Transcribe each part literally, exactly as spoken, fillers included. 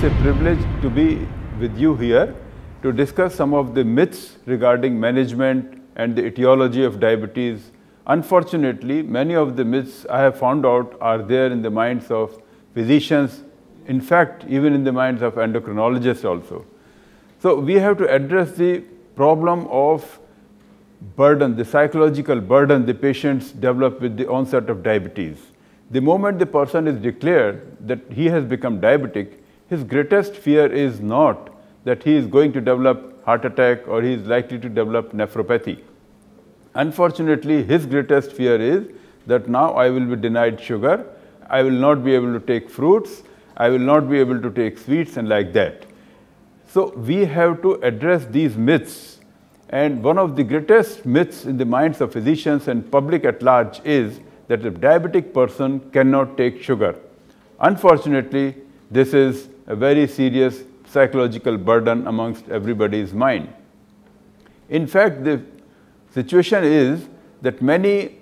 It's a privilege to be with you here to discuss some of the myths regarding management and the etiology of diabetes. Unfortunately, many of the myths I have found out are there in the minds of physicians, in fact, even in the minds of endocrinologists also. So we have to address the problem of burden, the psychological burden the patients develop with the onset of diabetes. The moment the person is declared that he has become diabetic, his greatest fear is not that he is going to develop heart attack or he is likely to develop nephropathy. Unfortunately, his greatest fear is that now I will be denied sugar, I will not be able to take fruits, I will not be able to take sweets and like that. So we have to address these myths, and one of the greatest myths in the minds of physicians and public at large is that a diabetic person cannot take sugar. Unfortunately, this is a very serious psychological burden amongst everybody's mind. In fact, the situation is that many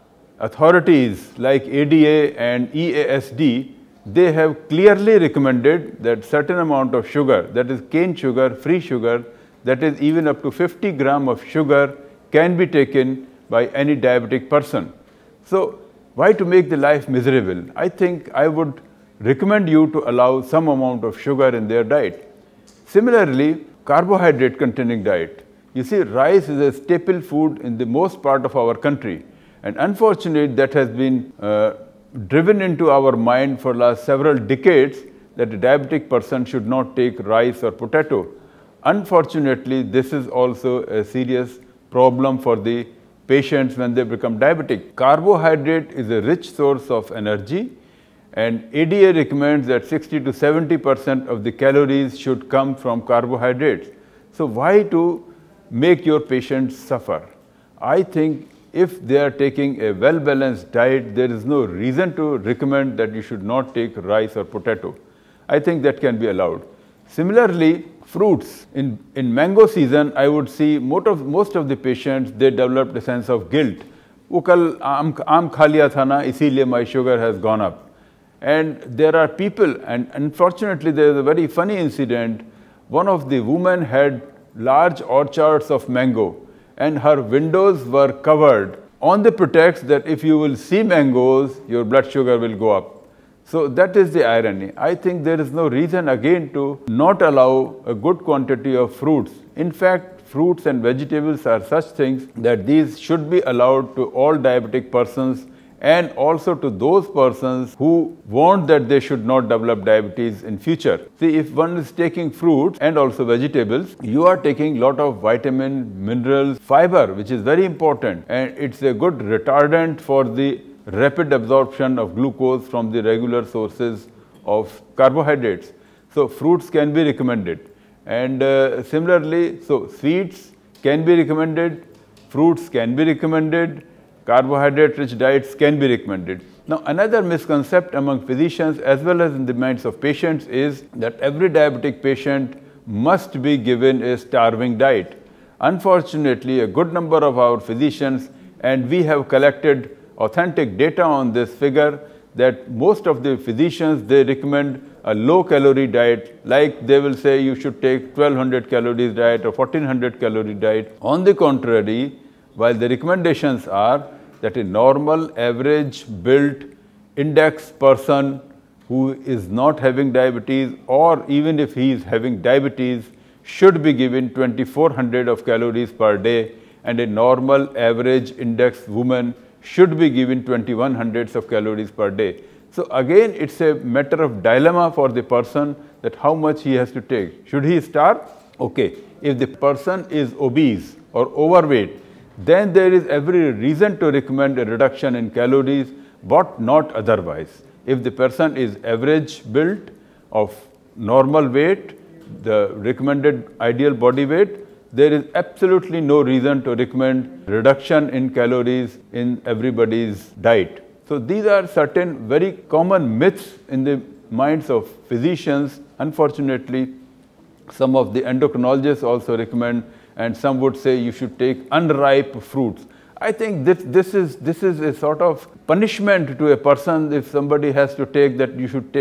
authorities like A D A and E A S D, they have clearly recommended that certain amount of sugar, that is cane sugar, free sugar, that is even up to fifty gram of sugar can be taken by any diabetic person. So why to make the life miserable? I think I would recommend you to allow some amount of sugar in their diet. Similarly, carbohydrate containing diet. You see, rice is a staple food in the most part of our country, and unfortunately that has been uh, driven into our mind for last several decades that a diabetic person should not take rice or potato. Unfortunately, this is also a serious problem for the patients when they become diabetic. Carbohydrate is a rich source of energy, and A D A recommends that sixty to seventy percent of the calories should come from carbohydrates. So why to make your patients suffer? I think if they are taking a well-balanced diet, there is no reason to recommend that you should not take rice or potato. I think that can be allowed. Similarly, fruits. In, in mango season, I would see most of, most of the patients, they developed a sense of guilt. वो कल आम आम खा लिया था ना, इसीलिए my sugar has gone up. And there are people, and unfortunately there is a very funny incident. One of the women had large orchards of mango, and her windows were covered on the pretext that if you will see mangoes, your blood sugar will go up. So that is the irony. I think there is no reason again to not allow a good quantity of fruits. In fact, fruits and vegetables are such things that these should be allowed to all diabetic persons, and also to those persons who want that they should not develop diabetes in future. See, if one is taking fruits and also vegetables, you are taking lot of vitamin, minerals, fiber, which is very important, and it's a good retardant for the rapid absorption of glucose from the regular sources of carbohydrates. So fruits can be recommended, and uh, similarly, so sweets can be recommended, fruits can be recommended, carbohydrate-rich diets can be recommended. Now, another misconception among physicians as well as in the minds of patients is that every diabetic patient must be given a starving diet. Unfortunately, a good number of our physicians, and we have collected authentic data on this figure, that most of the physicians, they recommend a low-calorie diet, like they will say you should take twelve hundred calories diet or fourteen hundred calorie diet. On the contrary, while the recommendations are that a normal, average built index person who is not having diabetes, or even if he is having diabetes, should be given twenty-four hundred of calories per day, and a normal average index woman should be given twenty-one hundred of calories per day. So again, it's a matter of dilemma for the person that how much he has to take. Should he starve? Okay. If the person is obese or overweight, then there is every reason to recommend a reduction in calories, but not otherwise. If the person is average built, of normal weight, the recommended ideal body weight, there is absolutely no reason to recommend reduction in calories in everybody's diet. So these are certain very common myths in the minds of physicians. Unfortunately, some of the endocrinologists also recommend, and some would say you should take unripe fruits. I think this, this, is, this is a sort of punishment to a person if somebody has to take that you should take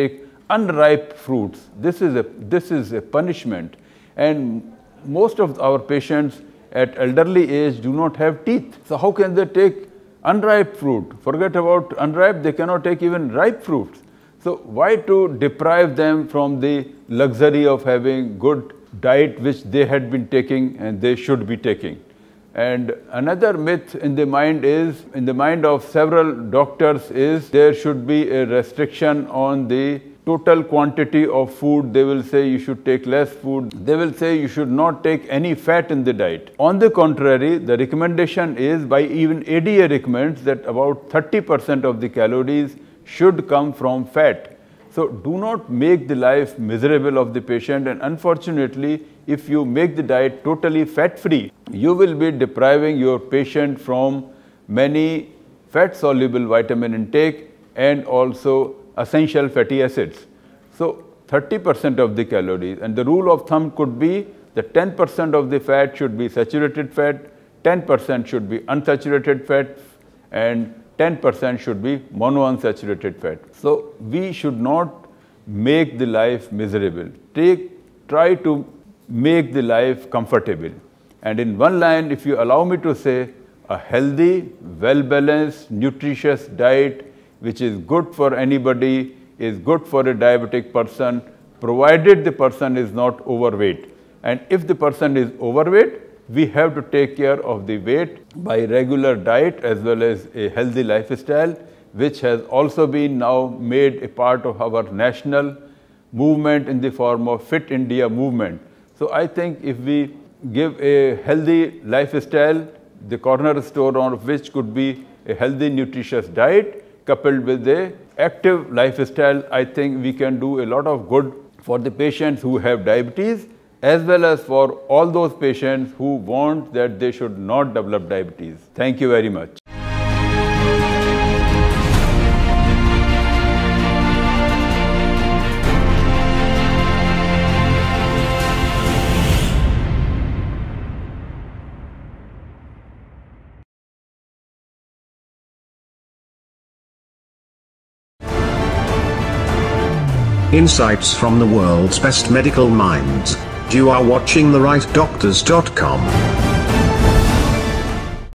unripe fruits. This is a, this is a punishment. And most of our patients at elderly age do not have teeth. So how can they take unripe fruit? Forget about unripe, they cannot take even ripe fruits. So why to deprive them from the luxury of having good diet which they had been taking and they should be taking? And another myth in the mind is, in the mind of several doctors, is there should be a restriction on the total quantity of food. They will say you should take less food. They will say you should not take any fat in the diet. On the contrary, the recommendation is, by even A D A recommends, that about thirty percent of the calories should come from fat. So do not make the life miserable of the patient, and unfortunately, if you make the diet totally fat-free, you will be depriving your patient from many fat-soluble vitamin intake and also essential fatty acids. So thirty percent of the calories, and the rule of thumb could be that ten percent of the fat should be saturated fat, ten percent should be unsaturated fat, and ten percent should be monounsaturated fat. So we should not make the life miserable. Take, try to make the life comfortable. And in one line, if you allow me to say, a healthy, well-balanced, nutritious diet which is good for anybody, is good for a diabetic person, provided the person is not overweight. And if the person is overweight, we have to take care of the weight by regular diet as well as a healthy lifestyle, which has also been now made a part of our national movement in the form of Fit India movement. So I think if we give a healthy lifestyle, the cornerstone of which could be a healthy, nutritious diet coupled with a active lifestyle, I think we can do a lot of good for the patients who have diabetes, as well as for all those patients who want that they should not develop diabetes. Thank you very much. Insights from the world's best medical minds. You are watching the right doctors dot com.